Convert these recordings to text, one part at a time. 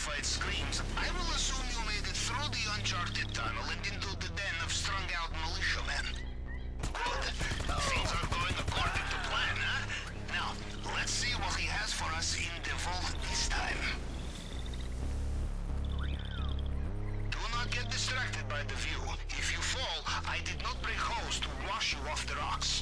unidentified screams, I will assume you made it through the uncharted tunnel and into the den of strung-out militiamen. Good. Things are going according to plan, huh? Now, let's see what he has for us in the vault this time. Do not get distracted by the view. If you fall, I did not bring hose to wash you off the rocks.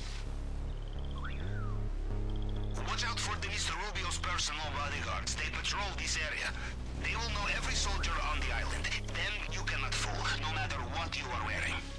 Watch out for the Mr. Rubio's personal bodyguards. They patrol this area. They will know every soldier on the island. Them you cannot fool, no matter what you are wearing.